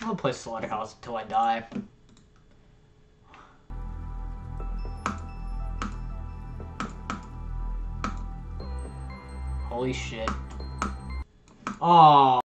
I'm gonna play Slaughterhouse until I die. Holy shit. Oh.